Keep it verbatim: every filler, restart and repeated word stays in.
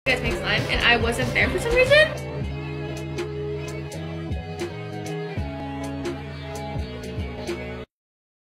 You guys make slime and I wasn't there for some reason.